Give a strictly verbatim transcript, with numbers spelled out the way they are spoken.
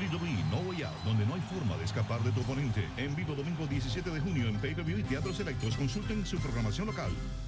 W W E No Way Out, donde no hay forma de escapar de tu oponente. En vivo domingo diecisiete de junio en Pay Per View y Teatros Selectos. Consulten su programación local.